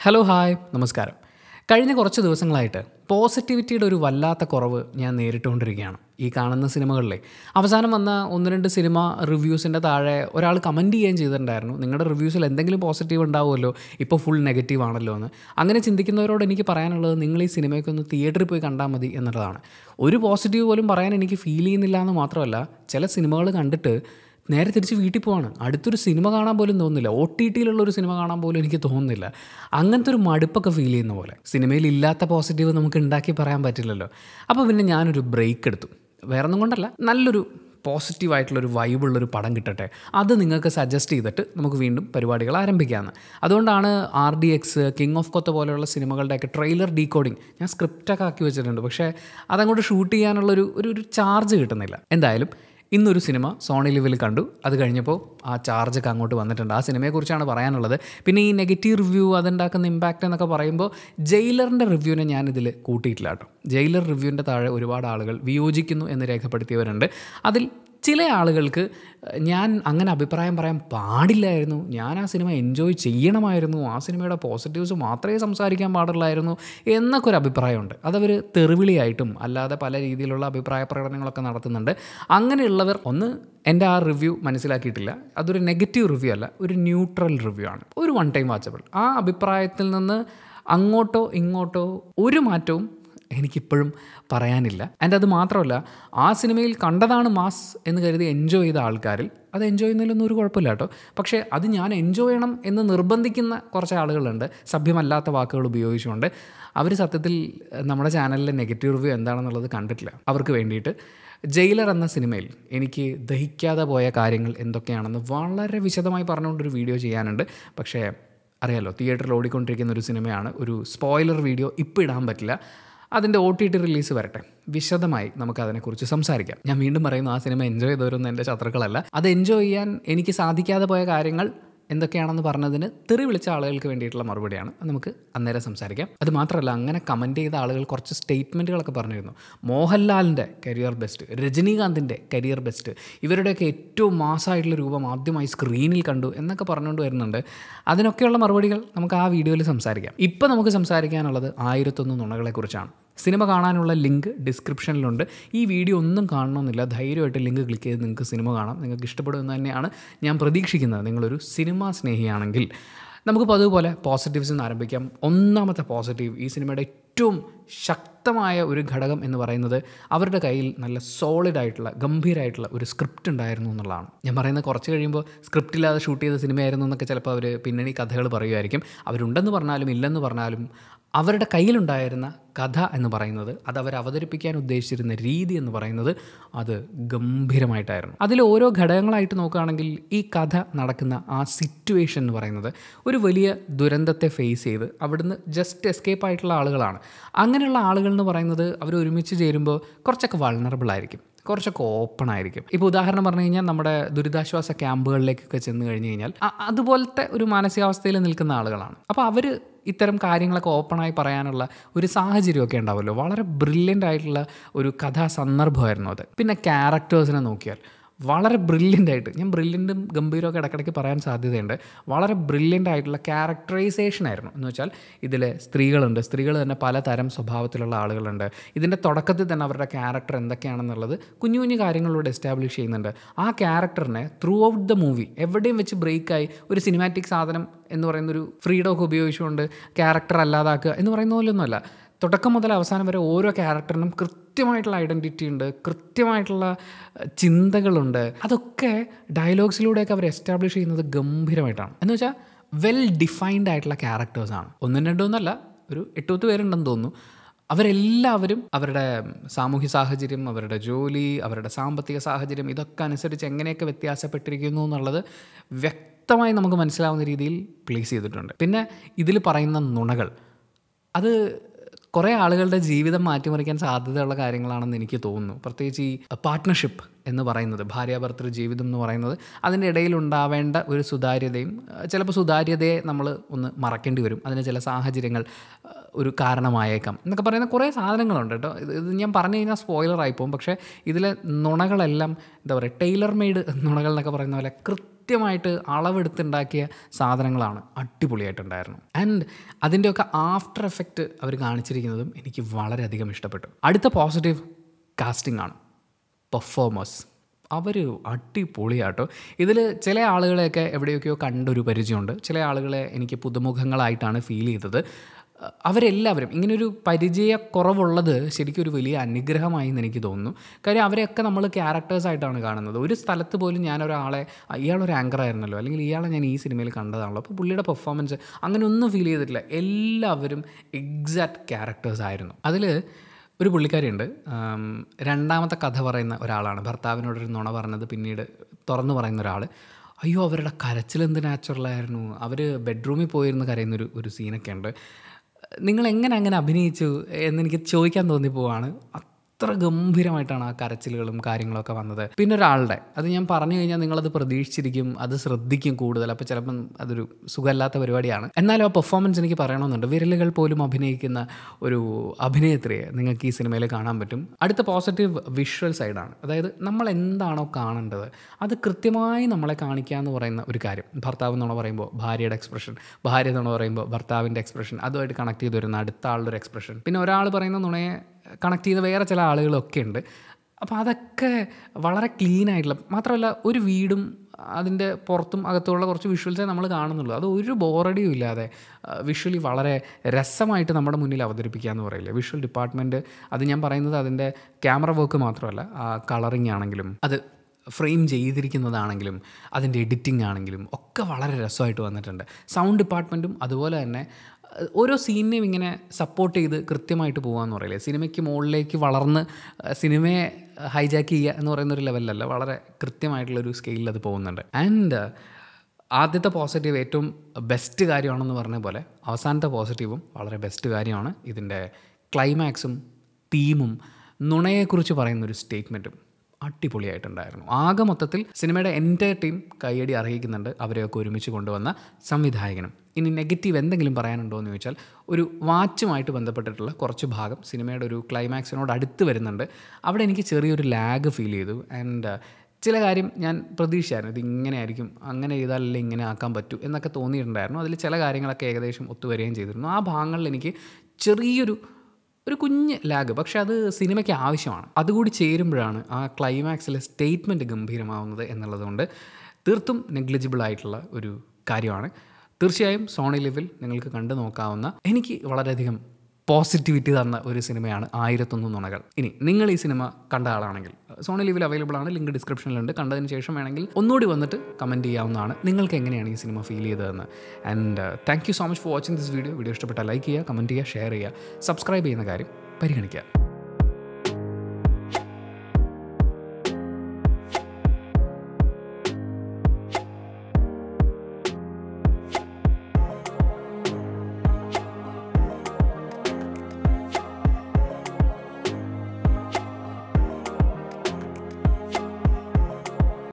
Hello hi നമസ്കാരം. കഴിഞ്ഞ കുറച്ച് ദിവസങ്ങളായിട്ട് പോസിറ്റിവിറ്റിയുടെ ഒരു വല്ലാത്ത കുറവ് ഞാൻ നേരിട്ടുകൊണ്ടിരിക്കുകയാണ്. ഈ കാണുന്ന സിനിമകളിലെ അവസാനം വന്ന ഒന്ന് രണ്ട് സിനിമ റിവ്യൂസിൻ്റെ താഴെ ഒരാൾ കമൻറ്റ് ചെയ്യുകയും ചെയ്തിട്ടുണ്ടായിരുന്നു, നിങ്ങളുടെ റിവ്യൂസിൽ എന്തെങ്കിലും പോസിറ്റീവ് ഉണ്ടാവുമല്ലോ, ഇപ്പോൾ ഫുൾ നെഗറ്റീവ് ആണല്ലോ എന്ന്. അങ്ങനെ ചിന്തിക്കുന്നവരോട് എനിക്ക് പറയാനുള്ളത്, നിങ്ങൾ ഈ സിനിമയൊക്കെ ഒന്ന് തിയേറ്ററിൽ പോയി കണ്ടാൽ മതി എന്നുള്ളതാണ്. ഒരു പോസിറ്റീവ് പോലും പറയാൻ എനിക്ക് ഫീൽ ചെയ്യുന്നില്ല എന്ന് മാത്രമല്ല, ചില സിനിമകൾ കണ്ടിട്ട് നേരെ തിരിച്ച് വീട്ടിൽ പോവാണ്. അടുത്തൊരു സിനിമ കാണാൻ പോലും തോന്നുന്നില്ല. OTTയിലുള്ളൊരു സിനിമ കാണാൻ പോലും എനിക്ക് തോന്നുന്നില്ല. അങ്ങനത്തെ ഒരു മടുപ്പൊക്കെ ഫീൽ ചെയ്യുന്ന പോലെ. സിനിമയിൽ ഇല്ലാത്ത പോസിറ്റീവ് നമുക്ക് ഉണ്ടാക്കി പറയാൻ പറ്റില്ലല്ലോ. അപ്പോൾ പിന്നെ ഞാനൊരു ബ്രേക്ക് എടുത്തു. വേറൊന്നും കൊണ്ടല്ല, നല്ലൊരു പോസിറ്റീവായിട്ടുള്ളൊരു വൈബുള്ളൊരു പടം കിട്ടട്ടെ, അത് നിങ്ങൾക്ക് സജസ്റ്റ് ചെയ്തിട്ട് നമുക്ക് വീണ്ടും പരിപാടികൾ ആരംഭിക്കാമെന്ന്. അതുകൊണ്ടാണ് RDX, കിങ് ഓഫ് കൊത്ത പോലെയുള്ള സിനിമകളുടെയൊക്കെ ട്രെയിലർ ഡീകോഡിങ് ഞാൻ സ്ക്രിപ്റ്റൊക്കെ ആക്കി വെച്ചിട്ടുണ്ട്. പക്ഷേ അതങ്ങോട്ട് ഷൂട്ട് ചെയ്യാനുള്ളൊരു ഒരു ചാർജ് കിട്ടുന്നില്ല. എന്തായാലും ഇന്നൊരു സിനിമ സോണി ലിവിൽ കണ്ടു. അത് കഴിഞ്ഞപ്പോൾ ആ ചാർജൊക്കെ അങ്ങോട്ട് വന്നിട്ടുണ്ട്. ആ സിനിമയെക്കുറിച്ചാണ് പറയാനുള്ളത്. പിന്നെ ഈ നെഗറ്റീവ് റിവ്യൂ, അതുണ്ടാക്കുന്ന ഇമ്പാക്റ്റ് എന്നൊക്കെ പറയുമ്പോൾ ജയിലറിൻ്റെ റിവ്യൂവിനെ ഞാനിതിൽ കൂട്ടിയിട്ടില്ല കേട്ടോ. ജയിലർ റിവ്യൂവിൻ്റെ താഴെ ഒരുപാട് ആളുകൾ വിയോജിക്കുന്നു എന്ന് രേഖപ്പെടുത്തിയവരുണ്ട്. അതിൽ ചില ആളുകൾക്ക് ഞാൻ അങ്ങനെ അഭിപ്രായം പറയാൻ പാടില്ലായിരുന്നു, ഞാൻ ആ സിനിമ എൻജോയ് ചെയ്യണമായിരുന്നു, ആ സിനിമയുടെ പോസിറ്റീവ്സ് മാത്രമേ സംസാരിക്കാൻ പാടുള്ളായിരുന്നു എന്നൊക്കെ ഒരു അഭിപ്രായമുണ്ട്. അതവർ തെറിവിളിയായിട്ടും അല്ലാതെ പല രീതിയിലുള്ള അഭിപ്രായ പ്രകടനങ്ങളൊക്കെ നടത്തുന്നുണ്ട്. അങ്ങനെയുള്ളവർ ഒന്ന് എൻ്റെ ആ റിവ്യൂ മനസ്സിലാക്കിയിട്ടില്ല. അതൊരു നെഗറ്റീവ് റിവ്യൂ അല്ല, ഒരു ന്യൂട്രൽ റിവ്യൂ ആണ്, ഒരു വൺ ടൈം വാച്ചബിൾ. ആ അഭിപ്രായത്തിൽ നിന്ന് അങ്ങോട്ടോ ഇങ്ങോട്ടോ ഒരു മാറ്റവും എനിക്കിപ്പോഴും പറയാനില്ല. ആൻഡ് അത് മാത്രമല്ല, ആ സിനിമയിൽ കണ്ടതാണ് മാസ് എന്ന് കരുതി എൻജോയ് ചെയ്ത ആൾക്കാരിൽ അത് എൻജോയ് ചെയ്യുന്നതിലൊന്നും ഒരു കുഴപ്പമില്ല കേട്ടോ. പക്ഷേ അത് ഞാൻ എൻജോയ് ചെയ്യണം എന്ന് നിർബന്ധിക്കുന്ന കുറച്ച് ആളുകളുണ്ട്, സഭ്യമല്ലാത്ത വാക്കുകൾ ഉപയോഗിച്ചുകൊണ്ട്. അവർ സത്യത്തിൽ നമ്മുടെ ചാനലിലെ നെഗറ്റീവ് റിവ്യൂ എന്താണെന്നുള്ളത് കണ്ടിട്ടില്ല. അവർക്ക് വേണ്ടിയിട്ട് ജയിലർ എന്ന സിനിമയിൽ എനിക്ക് ദഹിക്കാതെ പോയ കാര്യങ്ങൾ എന്തൊക്കെയാണെന്ന് വളരെ വിശദമായി പറഞ്ഞുകൊണ്ടൊരു വീഡിയോ ചെയ്യാനുണ്ട്. പക്ഷേ അറിയാലോ, തിയേറ്ററിൽ ഓടിക്കൊണ്ടിരിക്കുന്ന ഒരു സിനിമയാണ്. ഒരു സ്പോയിലർ വീഡിയോ ഇപ്പോൾ ഇടാൻ പറ്റില്ല. അതിൻ്റെ OTT റിലീസ് വരട്ടെ, വിശദമായി നമുക്കതിനെക്കുറിച്ച് സംസാരിക്കാം. ഞാൻ വീണ്ടും പറയുന്നു, ആ സിനിമ എൻജോയ് ചെയ്തവരൊന്നും എൻ്റെ ശത്രുക്കളല്ല. അത് എൻജോയ് ചെയ്യാൻ എനിക്ക് സാധിക്കാതെ പോയ കാര്യങ്ങൾ എന്തൊക്കെയാണെന്ന് പറഞ്ഞതിന് തെറി വിളിച്ച ആളുകൾക്ക് വേണ്ടിയിട്ടുള്ള മറുപടിയാണ്. നമുക്ക് അന്നേരം സംസാരിക്കാം. അത് മാത്രമല്ല, അങ്ങനെ കമൻറ്റ് ചെയ്ത ആളുകൾ കുറച്ച് സ്റ്റേറ്റ്മെൻറ്റുകളൊക്കെ പറഞ്ഞിരുന്നു. മോഹൻലാലിൻ്റെ കരിയർ ബെസ്റ്റ്, രജനീകാന്തിൻ്റെ കരിയർ ബെസ്റ്റ്, ഇവരുടെയൊക്കെ ഏറ്റവും മാസമായിട്ടുള്ള രൂപം ആദ്യമായി സ്ക്രീനിൽ കണ്ടു എന്നൊക്കെ പറഞ്ഞുകൊണ്ട് വരുന്നുണ്ട്. അതിനൊക്കെയുള്ള മറുപടികൾ നമുക്ക് ആ വീഡിയോയിൽ സംസാരിക്കാം. ഇപ്പോൾ നമുക്ക് സംസാരിക്കാനുള്ളത് 1001 നുണകളെക്കുറിച്ചാണ്. സിനിമ കാണാനുള്ള ലിങ്ക് ഡിസ്ക്രിപ്ഷനിലുണ്ട്. ഈ വീഡിയോ ഒന്നും കാണണമെന്നില്ല, ധൈര്യമായിട്ട് ലിങ്ക് ക്ലിക്ക് ചെയ്ത് നിങ്ങൾക്ക് സിനിമ കാണാം. നിങ്ങൾക്ക് ഇഷ്ടപ്പെടുമെന്ന് തന്നെയാണ് ഞാൻ പ്രതീക്ഷിക്കുന്നത്. നിങ്ങളൊരു സിനിമാ സ്നേഹിയാണെങ്കിൽ. നമുക്കിപ്പോൾ അതുപോലെ പോസിറ്റീവ്സിൽ നിന്ന് ആരംഭിക്കാം. ഒന്നാമത്തെ പോസിറ്റീവ്, ഈ സിനിമയുടെ ഏറ്റവും ശക്തമായ ഒരു ഘടകം എന്ന് പറയുന്നത് അവരുടെ കയ്യിൽ നല്ല സോളിഡായിട്ടുള്ള ഗംഭീരമായിട്ടുള്ള ഒരു സ്ക്രിപ്റ്റ് ഉണ്ടായിരുന്നു എന്നുള്ളതാണ്. ഞാൻ പറയുന്നത് കുറച്ച് കഴിയുമ്പോൾ സ്ക്രിപ്റ്റ് ഇല്ലാതെ ഷൂട്ട് ചെയ്ത സിനിമയായിരുന്നു എന്നൊക്കെ ചിലപ്പോൾ അവർ പിന്നണി കഥകൾ പറയുമായിരിക്കും. അവരുണ്ടെന്ന് പറഞ്ഞാലും ഇല്ലെന്ന് പറഞ്ഞാലും അവരുടെ കയ്യിലുണ്ടായിരുന്ന കഥ എന്ന് പറയുന്നത്, അത് അവർ അവതരിപ്പിക്കാൻ ഉദ്ദേശിച്ചിരുന്ന രീതി എന്ന് പറയുന്നത് അത് ഗംഭീരമായിട്ടായിരുന്നു. അതിൽ ഓരോ ഘടകങ്ങളായിട്ട് നോക്കുകയാണെങ്കിൽ ഈ കഥ നടക്കുന്ന ആ സിറ്റുവേഷൻ എന്ന് പറയുന്നത് ഒരു വലിയ ദുരന്തത്തെ ഫേസ് ചെയ്ത് അവിടുന്ന് ജസ്റ്റ് എസ്കേപ്പ് ആയിട്ടുള്ള ആളുകളാണ്. അങ്ങനെയുള്ള ആളുകൾ എന്ന് പറയുന്നത് അവർ ഒരുമിച്ച് ചേരുമ്പോൾ കുറച്ചൊക്കെ വൾണറബിൾ ആയിരിക്കും, കുറച്ചൊക്കെ ഓപ്പൺ ആയിരിക്കും. ഇപ്പോൾ ഉദാഹരണം പറഞ്ഞു കഴിഞ്ഞാൽ നമ്മുടെ ദുരിതാശ്വാസ ക്യാമ്പുകളിലേക്കൊക്കെ ചെന്ന് കഴിഞ്ഞ് കഴിഞ്ഞാൽ അതുപോലത്തെ ഒരു മാനസികാവസ്ഥയിൽ നിൽക്കുന്ന ആളുകളാണ്. അപ്പോൾ അവർ ഇത്തരം കാര്യങ്ങളൊക്കെ ഓപ്പണായി പറയാനുള്ള ഒരു സാഹചര്യമൊക്കെ ഉണ്ടാവുമല്ലോ. വളരെ ബ്രില്യൻ്റ് ആയിട്ടുള്ള ഒരു കഥാ സന്ദർഭമായിരുന്നു അത്. പിന്നെ ക്യാരക്ടേഴ്സിനെ നോക്കിയാൽ വളരെ ബ്രില്യൻ്റായിട്ട്, ഞാൻ ബ്രില്യൻറ്റും ഗംഭീരമൊക്കെ ഇടയ്ക്കിടയ്ക്ക് പറയാൻ സാധ്യതയുണ്ട്, വളരെ ബ്രില്യൻ്റ് ആയിട്ടുള്ള ക്യാരക്ടറൈസേഷൻ ആയിരുന്നു. എന്ന് വെച്ചാൽ ഇതിൽ സ്ത്രീകളുണ്ട്, സ്ത്രീകൾ തന്നെ പലതരം സ്വഭാവത്തിലുള്ള ആളുകളുണ്ട്. ഇതിൻ്റെ തുടക്കത്തിൽ തന്നെ അവരുടെ ക്യാരക്ടർ എന്തൊക്കെയാണെന്നുള്ളത് കുഞ്ഞു കുഞ്ഞു കാര്യങ്ങളിലൂടെ എസ്റ്റാബ്ലിഷ് ചെയ്യുന്നുണ്ട്. ആ ക്യാരക്ടറിനെ ത്രൂ ഔട്ട് ദ മൂവി എവിടെയും വെച്ച് ബ്രേക്കായി ഒരു സിനിമാറ്റിക് സാധനം എന്ന് പറയുന്നൊരു ഫ്രീഡമൊക്കെ ഉപയോഗിച്ചുകൊണ്ട് ക്യാരക്ടർ അല്ലാതാക്കുക എന്ന് പറയുന്ന പോലെയൊന്നുമല്ല. തുടക്കം മുതൽ അവസാനം വരെ ഓരോ ക്യാരക്ടറിനും കൃത്യമായിട്ടുള്ള ഐഡൻറ്റിറ്റി ഉണ്ട്, കൃത്യമായിട്ടുള്ള ചിന്തകളുണ്ട്. അതൊക്കെ ഡയലോഗ്സിലൂടെയൊക്കെ അവർ എസ്റ്റാബ്ലിഷ് ചെയ്യുന്നത് ഗംഭീരമായിട്ടാണ്. എന്ന് വെച്ചാൽ വെൽ ഡിഫൈൻഡ് ആയിട്ടുള്ള ക്യാരക്ടേഴ്സാണ്. ഒന്നും രണ്ടൊന്നല്ല, ഒരു 8-10 പേരുണ്ടെന്ന് തോന്നുന്നു. അവരെല്ലാവരും അവരുടെ സാമൂഹ്യ സാഹചര്യം, അവരുടെ ജോലി, അവരുടെ സാമ്പത്തിക സാഹചര്യം, ഇതൊക്കെ അനുസരിച്ച് എങ്ങനെയൊക്കെ വ്യത്യാസപ്പെട്ടിരിക്കുന്നു എന്നുള്ളത് വ്യക്തമായി നമുക്ക് മനസ്സിലാവുന്ന രീതിയിൽ പ്ലേസ് ചെയ്തിട്ടുണ്ട്. പിന്നെ ഇതിൽ പറയുന്ന നുണകൾ, അത് കുറേ ആളുകളുടെ ജീവിതം മാറ്റിമറിക്കാൻ സാധ്യതയുള്ള കാര്യങ്ങളാണെന്ന് എനിക്ക് തോന്നുന്നു. പ്രത്യേകിച്ച് ഈ പാർട്ട്ണർഷിപ്പ് എന്ന് പറയുന്നത്, ഭാര്യാഭർത്തൃ ജീവിതം എന്ന് പറയുന്നത്, അതിൻ്റെ ഇടയിലുണ്ടാവേണ്ട ഒരു സുതാര്യതയും, ചിലപ്പോൾ സുതാര്യതയെ നമ്മൾ ഒന്ന് മറക്കേണ്ടി വരും, അതിന് ചില സാഹചര്യങ്ങൾ ഒരു കാരണമായേക്കാം എന്നൊക്കെ പറയുന്ന കുറേ സാധനങ്ങളുണ്ട് കേട്ടോ. ഇത് ഞാൻ പറഞ്ഞു കഴിഞ്ഞാൽ സ്പോയിലർ ആയിപ്പോവും. പക്ഷേ ഇതിലെ നുണകളെല്ലാം എന്താ പറയുക, ടൈലർ മെയ്ഡ് നുണകൾ എന്നൊക്കെ പറയുന്ന പോലെ കൃത്യമായിട്ട് അളവെടുത്തുണ്ടാക്കിയ സാധനങ്ങളാണ്. അടിപൊളിയായിട്ടുണ്ടായിരുന്നു. ആൻഡ് അതിൻ്റെയൊക്കെ ആഫ്റ്റർ എഫക്റ്റ് അവർ കാണിച്ചിരിക്കുന്നതും എനിക്ക് വളരെയധികം ഇഷ്ടപ്പെട്ടു. അടുത്ത പോസിറ്റീവ് കാസ്റ്റിംഗ് ആണ്. പെർഫോമേഴ്സ് അവർ അടിപൊളിയാട്ടോ. ഇതിൽ ചില ആളുകളെയൊക്കെ എവിടെയൊക്കെയോ കണ്ടൊരു പരിചയമുണ്ട്. ചില ആളുകളെ എനിക്ക് പുതുമുഖങ്ങളായിട്ടാണ് ഫീൽ ചെയ്തത്. അവരെല്ലാവരും ഇങ്ങനൊരു പരിചയക്കുറവുള്ളത് ശരിക്കും ഒരു വലിയ അനുഗ്രഹമായി എന്ന് എനിക്ക് തോന്നുന്നു. കാര്യം അവരെയൊക്കെ നമ്മൾ ക്യാരക്ടേഴ്സായിട്ടാണ് കാണുന്നത്. ഒരു സ്ഥലത്ത് പോലും ഞാനൊരാളെ ഇയാളൊരു ആങ്കർ ആയിരുന്നല്ലോ, അല്ലെങ്കിൽ ഇയാളെ ഞാൻ ഈ സിനിമയിൽ കണ്ടതാണല്ലോ, അപ്പോൾ പുള്ളിയുടെ പെർഫോമൻസ് അങ്ങനെ ഒന്നും ഫീൽ ചെയ്തിട്ടില്ല. എല്ലാവരും എക്സാക്റ്റ് ക്യാരക്ടേഴ്സ് ആയിരുന്നു. അതിൽ ഒരു പുള്ളിക്കാരിയുണ്ട്, രണ്ടാമത്തെ കഥ പറയുന്ന ഒരാളാണ്. ഭർത്താവിനോടൊരു നുണ പറഞ്ഞത് പിന്നീട് തുറന്നു പറയുന്ന ഒരാൾ. അയ്യോ, അവരുടെ കരച്ചിലെന്ത് നാച്ചുറലായിരുന്നു. അവർ ബെഡ്റൂമിൽ പോയിരുന്ന് കരയുന്നൊരു സീനൊക്കെ ഉണ്ട്. നിങ്ങളെങ്ങനെ അങ്ങനെ അഭിനയിച്ചു എന്നെനിക്ക് ചോദിക്കാൻ തോന്നിപ്പോവാണ്. അത്ര ഗംഭീരമായിട്ടാണ് ആ കരച്ചിലുകളും കാര്യങ്ങളൊക്കെ വന്നത്. പിന്നെ ഒരാളുടെ അത് ഞാൻ പറഞ്ഞു കഴിഞ്ഞാൽ നിങ്ങളത് പ്രതീക്ഷിച്ചിരിക്കും, അത് ശ്രദ്ധിക്കും കൂടുതൽ. അപ്പോൾ ചിലപ്പം അതൊരു സുഖമല്ലാത്ത പരിപാടിയാണ്. എന്നാലും ആ പെർഫോമൻസ് എനിക്ക് പറയണമെന്നുണ്ട്. വിരലുകൾ പോലും അഭിനയിക്കുന്ന ഒരു അഭിനേത്രിയെ നിങ്ങൾക്ക് ഈ സിനിമയിൽ കാണാൻ പറ്റും. അടുത്ത പോസിറ്റീവ് വിഷ്വൽ സൈഡാണ്. അതായത് നമ്മൾ എന്താണോ കാണേണ്ടത് അത് കൃത്യമായി നമ്മളെ കാണിക്കുക എന്ന് പറയുന്ന ഒരു കാര്യം. ഭർത്താവ് നുണ പറയുമ്പോൾ ഭാര്യയുടെ എക്സ്പ്രഷൻ, ഭാര്യ നുണ പറയുമ്പോൾ ഭർത്താവിൻ്റെ എക്സ്പ്രഷൻ, അതുമായിട്ട് കണക്ട് ചെയ്ത് വരുന്ന അടുത്ത ആളുടെ ഒരു എക്സ്പ്രഷൻ, പിന്നെ ഒരാൾ പറയുന്ന നുണയെ കണക്ട് ചെയ്ത വേറെ ചില ആളുകളൊക്കെ ഉണ്ട്. അപ്പോൾ അതൊക്കെ വളരെ ക്ലീൻ ആയിട്ടുള്ള, മാത്രമല്ല ഒരു വീടും അതിൻ്റെ പുറത്തും അകത്തുള്ള കുറച്ച് വിഷ്വൽസേ നമ്മൾ കാണുന്നുള്ളൂ. അത് ഒരു ബോറടിയും ഇല്ലാതെ വിഷ്വലി വളരെ രസമായിട്ട് നമ്മുടെ മുന്നിൽ അവതരിപ്പിക്കുക എന്ന് പറയില്ലേ വിഷ്വൽ ഡിപ്പാർട്ട്മെൻറ്റ്. അത് ഞാൻ പറയുന്നത് അതിൻ്റെ ക്യാമറ വർക്ക് മാത്രമല്ല, ആ കളറിങ് ആണെങ്കിലും അത് ഫ്രെയിം ചെയ്തിരിക്കുന്നതാണെങ്കിലും അതിൻ്റെ എഡിറ്റിംഗ് ആണെങ്കിലും ഒക്കെ വളരെ രസമായിട്ട് വന്നിട്ടുണ്ട്. സൗണ്ട് ഡിപ്പാർട്ട്മെൻറ്റും അതുപോലെ തന്നെ ഓരോ സീനിനെയും ഇങ്ങനെ സപ്പോർട്ട് ചെയ്ത് കൃത്യമായിട്ട് പോകാമെന്ന് പറയില്ലേ, സിനിമയ്ക്ക് മുകളിലേക്ക് വളർന്ന് സിനിമയെ ഹൈജാക്ക് ചെയ്യുക എന്ന് പറയുന്നൊരു ലെവലിലല്ല, വളരെ കൃത്യമായിട്ടുള്ളൊരു സ്കെയിലിൽ അത് പോകുന്നുണ്ട്. ആൻഡ് ആദ്യത്തെ പോസിറ്റീവ് ഏറ്റവും ബെസ്റ്റ് കാര്യമാണെന്ന് പറഞ്ഞ പോലെ അവസാനത്തെ പോസിറ്റീവും വളരെ ബെസ്റ്റ് കാര്യമാണ്. ഇതിൻ്റെ ക്ലൈമാക്സും തീമും നുണയെക്കുറിച്ച് പറയുന്നൊരു സ്റ്റേറ്റ്മെൻറ്റും അടിപൊളിയായിട്ടുണ്ടായിരുന്നു. ആകെ മൊത്തത്തിൽ സിനിമയുടെ എൻ്റയർ ടീം കയ്യടി അർഹിക്കുന്നുണ്ട്. അവരെയൊക്കെ ഒരുമിച്ച് കൊണ്ടുവന്ന സംവിധായകനും. ഇനി നെഗറ്റീവ് എന്തെങ്കിലും പറയാനുണ്ടോ എന്ന് ചോദിച്ചാൽ, ഒരു വാച്ചുമായിട്ട് ബന്ധപ്പെട്ടിട്ടുള്ള കുറച്ച് ഭാഗം സിനിമയുടെ ഒരു ക്ലൈമാക്സിനോട് അടുത്ത് വരുന്നുണ്ട്. അവിടെ എനിക്ക് ചെറിയൊരു ലാഗ് ഫീൽ ചെയ്തു. ആൻഡ് ചില കാര്യം ഞാൻ പ്രതീക്ഷിച്ചായിരുന്നു, ഇത് ഇങ്ങനെ ആയിരിക്കും, അങ്ങനെ ചെയ്താലല്ലേ ഇങ്ങനെ ആക്കാൻ പറ്റൂ എന്നൊക്കെ തോന്നിയിട്ടുണ്ടായിരുന്നു. അതിൽ ചില കാര്യങ്ങളൊക്കെ ഏകദേശം ഒത്തുവരികയും ചെയ്തിരുന്നു. ആ ഭാഗങ്ങളിൽ എനിക്ക് ചെറിയൊരു കുഞ്ഞ് ലാഗ്, പക്ഷെ അത് സിനിമയ്ക്ക് ആവശ്യമാണ്. അതുകൂടി ചേരുമ്പോഴാണ് ആ ക്ലൈമാക്സിലെ സ്റ്റേറ്റ്മെൻറ്റ് ഗംഭീരമാവുന്നത് എന്നുള്ളതുകൊണ്ട് തീർത്തും നെഗ്ലിജിബിൾ ആയിട്ടുള്ള ഒരു കാര്യമാണ്. തീർച്ചയായും സോണി ലിവിൽ നിങ്ങൾക്ക് കണ്ടു നോക്കാവുന്ന, എനിക്ക് വളരെയധികം പോസിറ്റിവിറ്റി തന്ന ഒരു സിനിമയാണ് 1001 നുണകൾ. ഇനി നിങ്ങൾ ഈ സിനിമ കണ്ട ആളാണെങ്കിൽ സോണി ലിവിൽ അവൈലബിൾ ആണ്, ലിങ്ക് ഡിസ്ക്രിപ്ഷനിലുണ്ട്. കണ്ടതിന് ശേഷം വേണമെങ്കിൽ ഒന്നുകൂടി വന്നിട്ട് കമൻറ്റ് ചെയ്യാവുന്നതാണ് നിങ്ങൾക്ക് എങ്ങനെയാണ് ഈ സിനിമ ഫീൽ ചെയ്തതെന്ന്. And thank you so much for watching this video. Video ഇഷ്ടപ്പെട്ടാൽ ലൈക്ക് ചെയ്യുക, കമൻറ്റ് ചെയ്യുക, ഷെയർ ചെയ്യുക, സബ്സ്ക്രൈബ് ചെയ്യുന്ന കാര്യം പരിഗണിക്കുക.